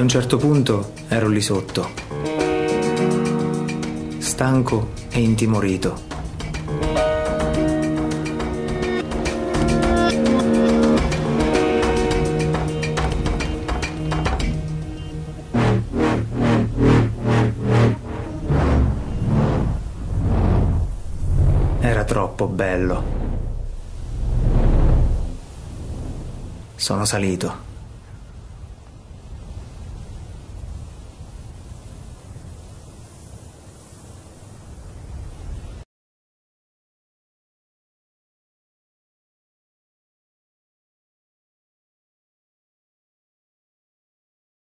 e a un certo punto ero lì sotto, stanco e intimorito. Era troppo bello. Sono salito.